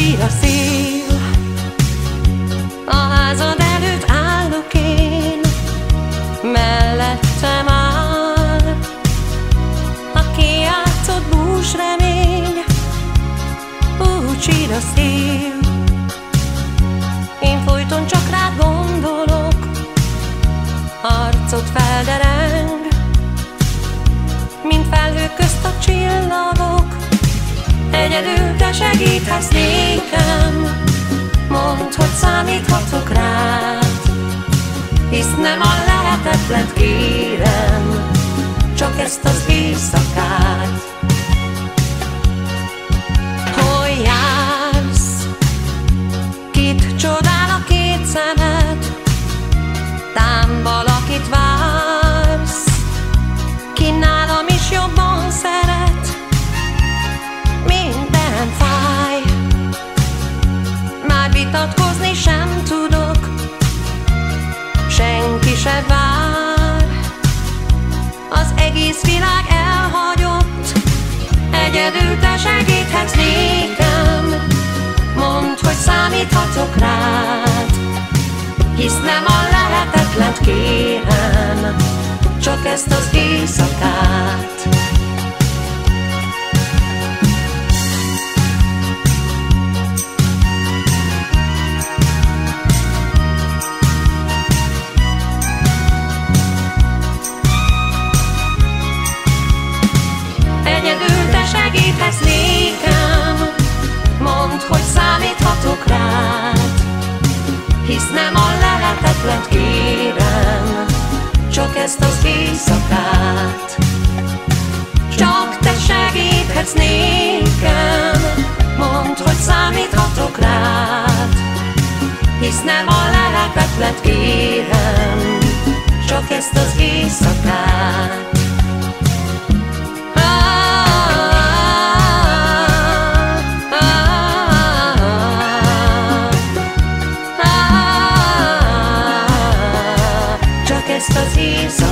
sír a szél. A házad előtt állok én, mellettem áll a kijátszott búsremény. Úgy sír a szél, én folyton csak rád gondolok, arcod feldereng, mint felhők közt a csillagok. Egyedül te segíthetsz nékem, mondd, hogy számíthatok rád, hisz nem a lehetetlent kérem, csak ezt az éjszakát. Hol jársz? Kit csodál a két szemed? Tám valakit vársz, ki nálam is jobban szeret. Minden fáj, már vitatkozni sem tudok, senki se vár, az egész világ elhagyott. Egyedül te segíthetsz nékem, mondd, hogy számíthatok rád, hisz nem a lehetetlent kérem, csak ezt az éjszakát. Egyedül te segíthetsz nékem, mondd, hogy számíthatok rád, hisz nem a lehetetlent kérem, csak ezt az éjszakát. Csak te segíthetsz nékem, mondd, hogy számíthatok rád, hisz nem a lehetetlent kérem, csak ezt az éjszakát. Csak ezt az éjszakát.